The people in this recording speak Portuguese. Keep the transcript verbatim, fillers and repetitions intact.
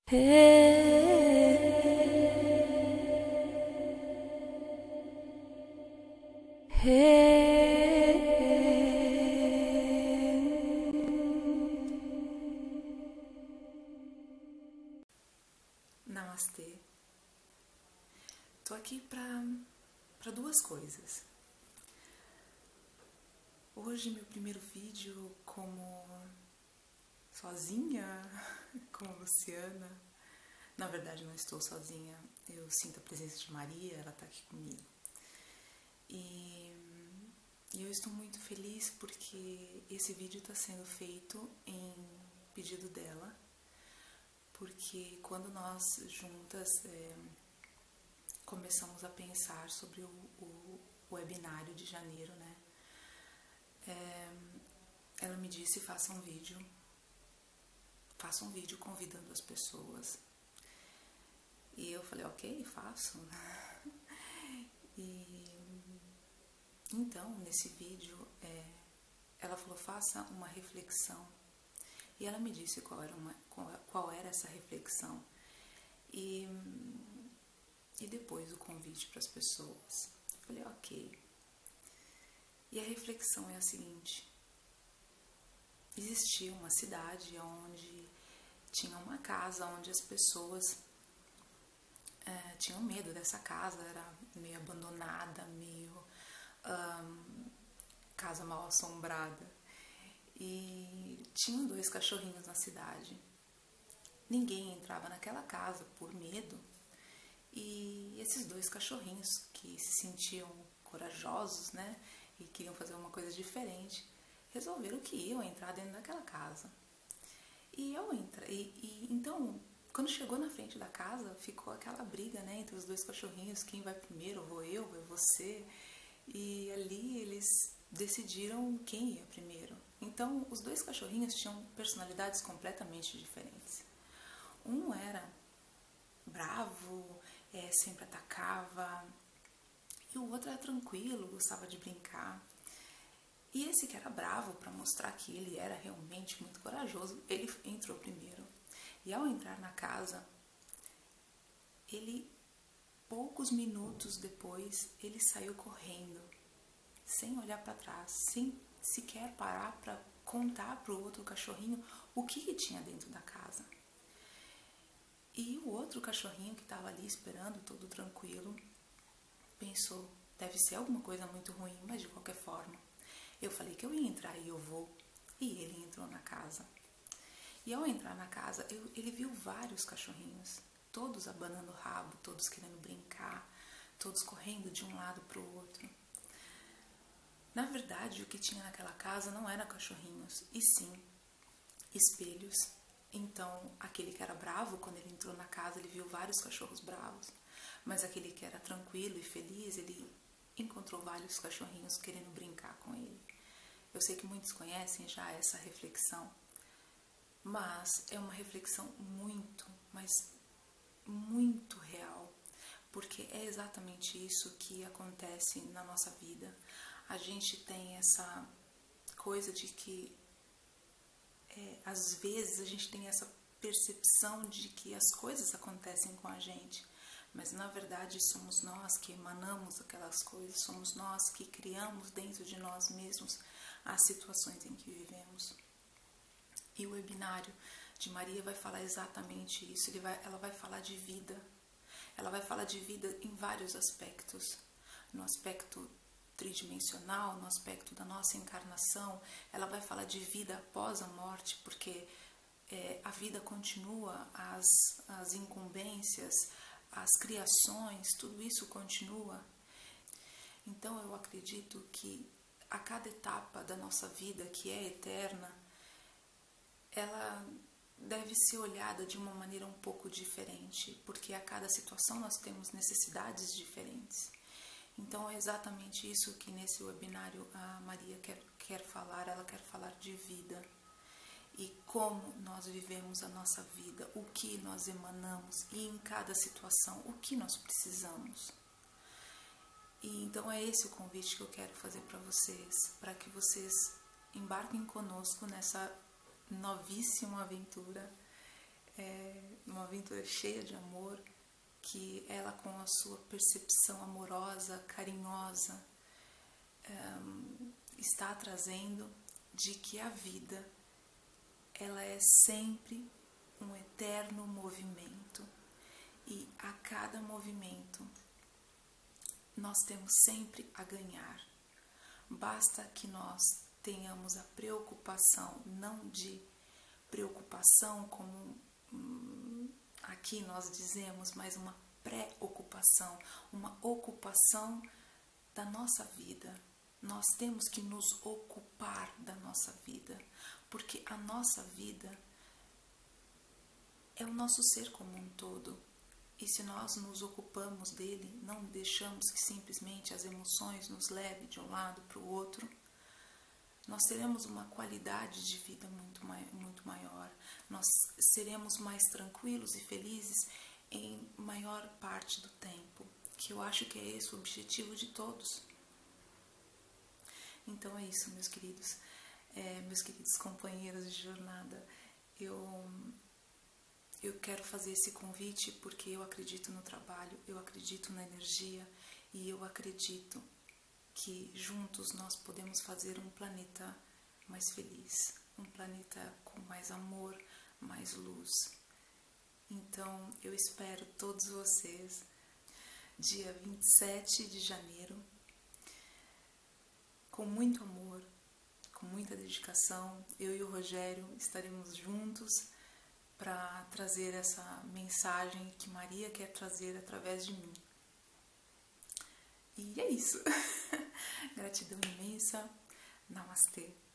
Namastê. Tô aqui pra, pra duas coisas. Hoje meu primeiro vídeo como sozinha, como Luciana. Na verdade não estou sozinha, eu sinto a presença de Maria, ela tá aqui comigo. E, e eu estou muito feliz porque esse vídeo está sendo feito em pedido dela. Porque quando nós juntas é, começamos a pensar sobre o, o, o webinário de janeiro, né? É, ela me disse, faça um vídeo, faça um vídeo convidando as pessoas. E eu falei, ok, faço. E então, nesse vídeo, é, ela falou, faça uma reflexão. E ela me disse qual era, uma, qual era essa reflexão. E, e depois o convite para as pessoas. Eu falei, ok. E a reflexão é a seguinte. Existia uma cidade onde tinha uma casa onde as pessoas é, tinham medo dessa casa. Era meio abandonada, meio um, casa mal assombrada. E tinham dois cachorrinhos na cidade. Ninguém entrava naquela casa por medo. E esses dois cachorrinhos que se sentiam corajosos, né, e queriam fazer uma coisa diferente, resolveram que iam entrar dentro daquela casa. E eu entrei, e, e então, quando chegou na frente da casa, ficou aquela briga, né, entre os dois cachorrinhos, quem vai primeiro, vou eu, vai você. E ali eles decidiram quem ia primeiro. Então, os dois cachorrinhos tinham personalidades completamente diferentes. Um era bravo, é, sempre atacava, e o outro era tranquilo, gostava de brincar. E esse que era bravo, para mostrar que ele era realmente muito corajoso, ele entrou primeiro. E ao entrar na casa, ele, poucos minutos depois, ele saiu correndo, sem olhar para trás, sem sequer parar para contar para o outro cachorrinho o que, que tinha dentro da casa. E o outro cachorrinho que estava ali esperando, todo tranquilo, pensou, deve ser alguma coisa muito ruim, mas de qualquer forma. Eu falei que eu ia entrar e eu vou. E ele entrou na casa. E ao entrar na casa, eu, ele viu vários cachorrinhos, todos abanando o rabo, todos querendo brincar, todos correndo de um lado para o outro. Na verdade, o que tinha naquela casa não eram cachorrinhos, e sim espelhos. Então, aquele que era bravo, quando ele entrou na casa, ele viu vários cachorros bravos. Mas aquele que era tranquilo e feliz, ele encontrou vários cachorrinhos querendo brincar com ele. Eu sei que muitos conhecem já essa reflexão, mas é uma reflexão muito, mas muito real, porque é exatamente isso que acontece na nossa vida. A gente tem essa coisa de que, é, às vezes, a gente tem essa percepção de que as coisas acontecem com a gente, mas na verdade somos nós que emanamos aquelas coisas, somos nós que criamos dentro de nós mesmos as situações em que vivemos. E o webinário de Maria vai falar exatamente isso. Ele vai, ela vai falar de vida. Ela vai falar de vida em vários aspectos. No aspecto tridimensional, no aspecto da nossa encarnação. Ela vai falar de vida após a morte, porque é, a vida continua, as, as incumbências, as criações, tudo isso continua. Então eu acredito que a cada etapa da nossa vida, que é eterna, ela deve ser olhada de uma maneira um pouco diferente, porque a cada situação nós temos necessidades diferentes. Então é exatamente isso que nesse webinário a Maria quer, quer falar, ela quer falar de vida. E como nós vivemos a nossa vida, o que nós emanamos e em cada situação, o que nós precisamos. E então é esse o convite que eu quero fazer para vocês, para que vocês embarquem conosco nessa novíssima aventura, é uma aventura cheia de amor, que ela, com a sua percepção amorosa, carinhosa, um, está trazendo, de que a vida, ela é sempre um eterno movimento, e a cada movimento nós temos sempre a ganhar. Basta que nós tenhamos a preocupação, não de preocupação como hum, aqui nós dizemos, mas uma pré-ocupação, uma ocupação da nossa vida. Nós temos que nos ocupar da nossa vida, porque a nossa vida é o nosso ser como um todo. E se nós nos ocupamos dele, não deixamos que simplesmente as emoções nos levem de um lado para o outro, nós teremos uma qualidade de vida muito, muito maior. Nós seremos mais tranquilos e felizes em maior parte do tempo, que eu acho que é esse o objetivo de todos. Então é isso, meus queridos, é, meus queridos companheiros de jornada. Eu... Eu quero fazer esse convite porque eu acredito no trabalho, eu acredito na energia e eu acredito que juntos nós podemos fazer um planeta mais feliz, um planeta com mais amor, mais luz. Então eu espero todos vocês dia vinte e sete de janeiro, com muito amor, com muita dedicação. Eu e o Rogério estaremos juntos para trazer essa mensagem que Maria quer trazer através de mim. E é isso. Gratidão imensa. Namastê.